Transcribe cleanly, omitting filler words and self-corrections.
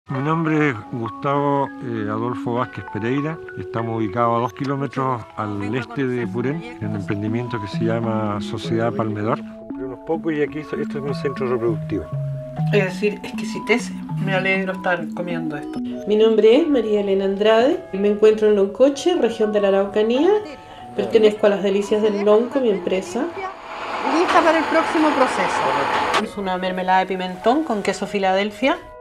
Mi nombre es Gustavo Adolfo Vázquez Pereira. Estamos ubicados a 2 kilómetros al este de Purén, en un emprendimiento que se llama Sociedad Palmedar. Unos pocos y aquí esto es mi centro reproductivo. Es decir, exquisitece. Me alegro estar comiendo esto. Mi nombre es María Elena Andrade. Me encuentro en Loncoche, región de la Araucanía. Pertenezco a Las Delicias del Lonco, mi empresa. Lista para el próximo proceso. Es una mermelada de pimentón con queso Filadelfia.